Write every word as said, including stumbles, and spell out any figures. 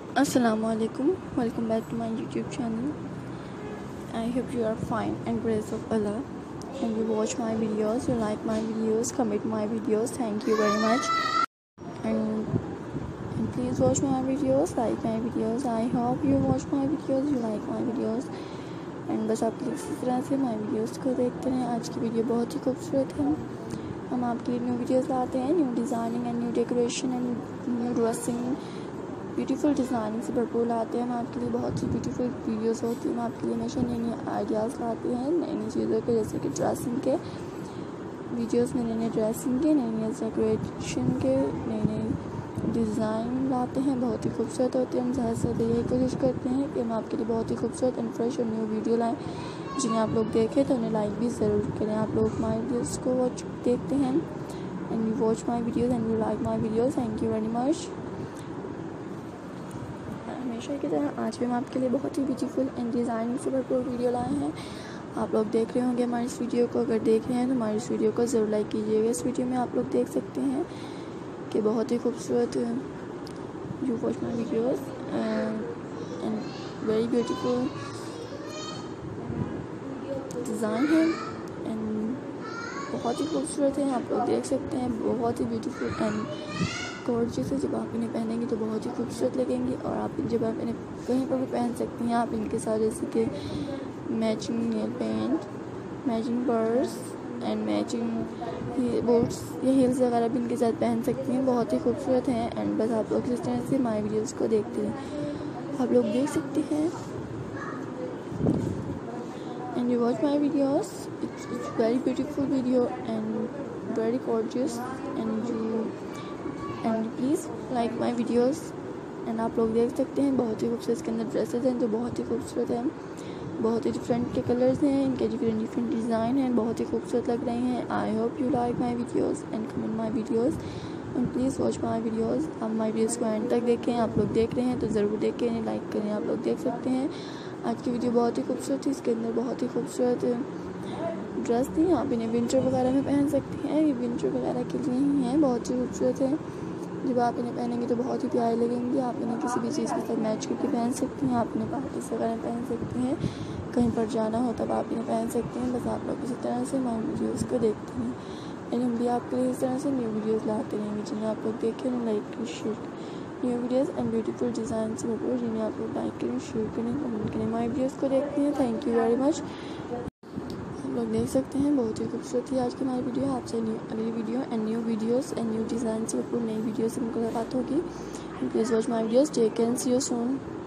Assalamualaikum. Welcome back to my YouTube channel. I hope you are fine and grace of Allah. And you watch my videos, you like my videos, comment my videos. Thank you very much. And, and please watch my videos, like my videos. I hope you watch my videos, you like my videos. And बस आप please इस तरह से माई videos को देखते रहें। आज की वीडियो बहुत ही खूबसूरत है। हम आपके लिए न्यू वीडियोस लाते हैं, new designing and new decoration and new dressing, beautiful designing से भरपूर लाते हैं। हम आपके लिए बहुत ही ब्यूटीफुल वीडियोस होती हैं। हम आपके लिए हमेशा नई नई आइडियाज़ लाते हैं, नई नई चीज़ों के, जैसे कि ड्रेसिंग के वीडियोस में, नई नई ड्रेसिंग के, नई नई डेकोरेशन के, नई नई डिज़ाइन लाते हैं, बहुत ही खूबसूरत होते हैं। हम ज़्यादा से ज़्यादा यही कोशिश करते हैं कि हम आपके लिए बहुत ही खूबसूरत एंड फ्रेश और न्यू वीडियो लाएँ, जिन्हें आप लोग देखें तो उन्हें लाइक भी ज़रूर करें। आप लोग माई वीडियोस को वॉच देखते हैं and you watch my videos and you like my videos. Thank you very much. हमेशा की तरह आज भी हम आपके लिए बहुत ही ब्यूटीफुल एंड डिज़ाइनिंग से भरपूर वीडियो लाए हैं। आप लोग देख रहे होंगे हमारी इस वीडियो को। अगर देख रहे हैं तो हमारी इस वीडियो को ज़रूर लाइक कीजिएगा। इस वीडियो में आप लोग देख सकते हैं कि बहुत ही खूबसूरत you watch my videos and very beautiful design है एंड बहुत ही खूबसूरत है। आप लोग देख सकते हैं, बहुत ही ब्यूटीफुल एंड गॉर्जियस है। जब आप इन्हें पहनेंगे तो बहुत ही खूबसूरत लगेंगी और आप जब आप इन्हें कहीं पर भी पहन सकती हैं। आप इनके साथ जैसे कि matching nail paint, matching purse and matching boots या हील्स वगैरह भी इनके साथ पहन सकती हैं। बहुत ही खूबसूरत हैं एंड बस आप लोग इस तरह से माई वीडियोस को देखते हैं। आप लोग देख सकते हैं and you watch my videos. It's it's very beautiful video and very gorgeous and you and please like my videos. And आप लोग देख सकते हैं बहुत ही खूबसूरत इसके अंदर ड्रेसेस हैं जो बहुत ही खूबसूरत हैं, बहुत ही डिफरेंट के कलर्स हैं, इनके डिफरेंट डिफरेंट डिज़ाइन हैं, बहुत ही खूबसूरत लग रहे हैं। I hope you like my videos and comment my videos and please watch my videos. आप माई वीडियोस को एंड तक देखें। आप लोग देख रहे हैं तो ज़रूर देखें, इन्हें लाइक करें। आप लोग देख सकते हैं आज की वीडियो बहुत ही खूबसूरत थी। इसके अंदर बहुत ही खूबसूरत ड्रेस थी। आप इन्हें विंटर वगैरह में पहन सकती हैं, ये विंटर वगैरह के लिए ही हैं, बहुत ही खूबसूरत है। जब आप इन्हें पहनेंगे तो बहुत ही प्यारी लगेंगी। आप इन्हें किसी भी चीज़ के साथ मैच करके पहन सकती हैं। आप इन्हें पार्टीज वगैरह में पहन सकती हैं, कहीं पर जाना हो तब आप इन्हें पहन सकती हैं। बस आप लोग इसी तरह से माई वीडियोज़ को देखते हैं एंड हम भी आपके लिए इस तरह से न्यू वीडियोज़ लाते रहेंगे, जिन्हें आप लोग देखें और लाइक करें, share. New videos and beautiful design से भरपूर, जिन्हें आप लोग लाइक करें, शेयर करें, कमेंट करें, माई वीडियोज़ को देखते हैं। Thank you very much. आप लोग देख सकते हैं बहुत ही खूबसूरत थी आज की हमारी वीडियो। आपसे न्यू अगली video and new videos and new design से भरपूर नई वीडियो से मुलाकात होगी। Please watch my videos. Take care and see you soon.